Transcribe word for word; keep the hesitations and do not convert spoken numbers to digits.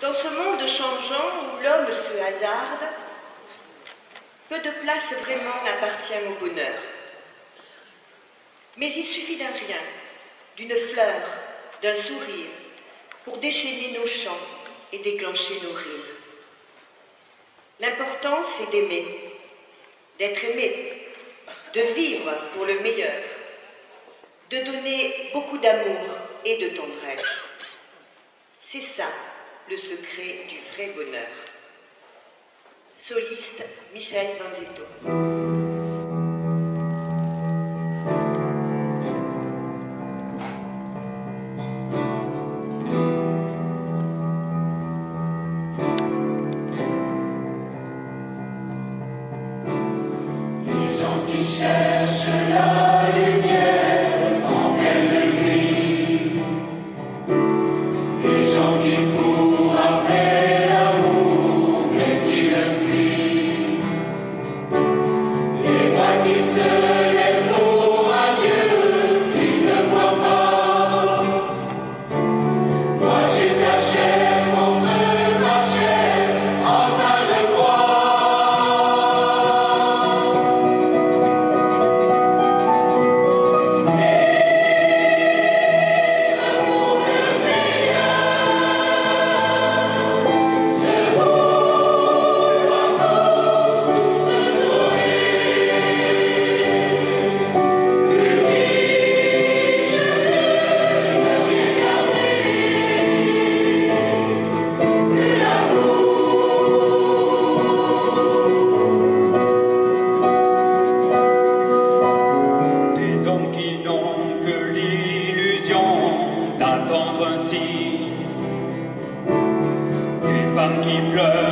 Dans ce monde changeant où l'homme se hasarde, peu de place vraiment n'appartient au bonheur. Mais il suffit d'un rien, d'une fleur, d'un sourire, pour déchaîner nos chants et déclencher nos rires. L'important, c'est d'aimer, d'être aimé, de vivre pour le meilleur, de donner beaucoup d'amour et de tendresse. C'est ça, le secret du vrai bonheur. Soliste Michel Vanzetto. Cherche la lumière en pleine nuit, des gens qui courent après l'amour mais qui le fuient, les bras qui se lèvent pour un Dieu qu'ils ne voient pas. Moi j'ai ta chair contre ma chair, en ça je crois. D'attendre ainsi des femmes qui pleurent